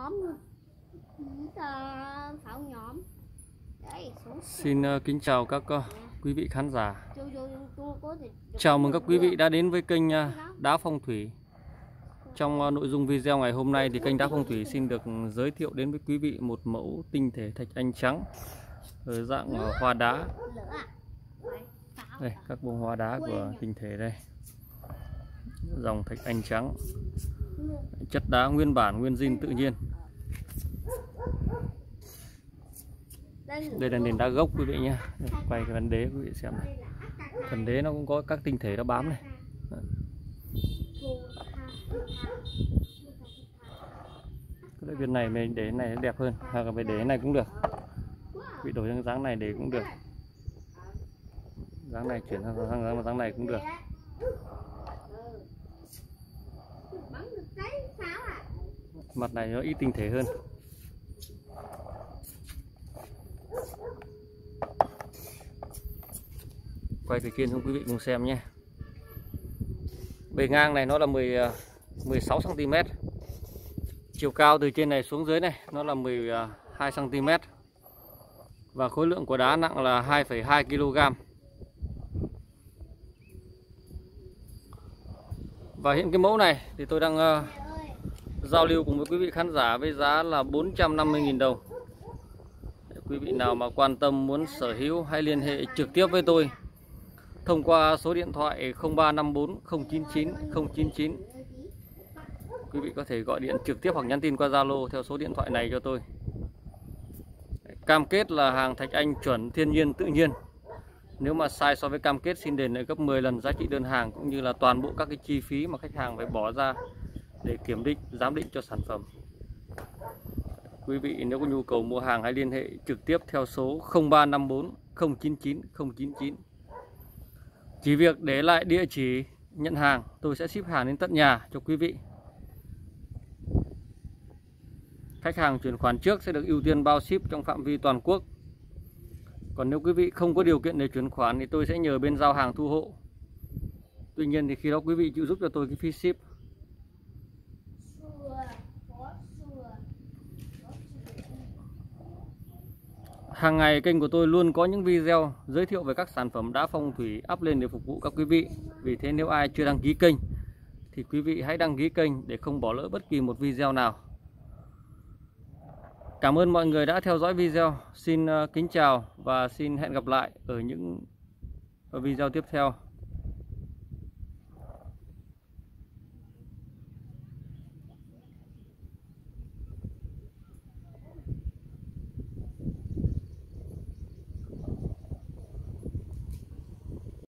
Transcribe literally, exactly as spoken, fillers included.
nhóm pháo nhóm. Đấy, xin uh, kính chào các uh, quý vị khán giả. Chào mừng các quý vị đã đến với kênh uh, Đá Phong Thủy. Trong uh, nội dung video ngày hôm nay thì kênh Đá Phong Thủy xin được giới thiệu đến với quý vị một mẫu tinh thể thạch anh trắng ở dạng uh, hoa đá. Đây, các bông hoa đá của tinh thể đây. Dòng thạch anh trắng, chất đá nguyên bản, nguyên zin tự nhiên. Đây là nền đá gốc quý vị nhé. Quay cái phần đế quý vị xem này. Phần đế nó cũng có các tinh thể nó bám này. Cái viên này mình đế này nó đẹp hơn, hoặc là về đế này cũng được. Quý vị đổi sang dáng này để cũng được. Dáng này chuyển sang dáng, dáng này cũng được. Mặt này nó ít tinh thể hơn. Quay từ trên xuống quý vị cùng xem nhé. Bề ngang này nó là mười, mười sáu xăng ti mét. Chiều cao từ trên này xuống dưới này nó là mười hai xăng ti mét. Và khối lượng của đá nặng là hai phẩy hai ki lô gam. Và hiện cái mẫu này thì tôi đang uh, giao lưu cùng với quý vị khán giả với giá là bốn trăm năm mươi nghìn đồng. Để quý vị nào mà quan tâm muốn sở hữu hãy liên hệ trực tiếp với tôi thông qua số điện thoại không ba năm bốn không chín chín không chín chín. Quý vị có thể gọi điện trực tiếp hoặc nhắn tin qua Zalo theo số điện thoại này cho tôi. Cam kết là hàng thạch anh chuẩn thiên nhiên tự nhiên. Nếu mà sai so với cam kết xin đền lại gấp mười lần giá trị đơn hàng, cũng như là toàn bộ các cái chi phí mà khách hàng phải bỏ ra để kiểm định, giám định cho sản phẩm. Quý vị nếu có nhu cầu mua hàng hãy liên hệ trực tiếp theo số không ba năm bốn không chín chín không chín chín. Chỉ việc để lại địa chỉ nhận hàng, tôi sẽ ship hàng đến tận nhà cho quý vị. Khách hàng chuyển khoản trước sẽ được ưu tiên bao ship trong phạm vi toàn quốc. Còn nếu quý vị không có điều kiện để chuyển khoản thì tôi sẽ nhờ bên giao hàng thu hộ. Tuy nhiên thì khi đó quý vị chịu giúp cho tôi cái phí ship. Hàng ngày kênh của tôi luôn có những video giới thiệu về các sản phẩm đá phong thủy up lên để phục vụ các quý vị. Vì thế nếu ai chưa đăng ký kênh thì quý vị hãy đăng ký kênh để không bỏ lỡ bất kỳ một video nào. Cảm ơn mọi người đã theo dõi video. Xin kính chào và xin hẹn gặp lại ở những video tiếp theo.